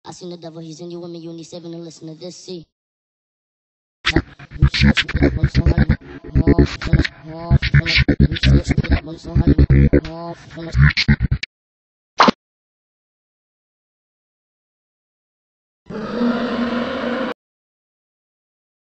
I seen the devil, he's in you with me, you need saving and listen to this, see.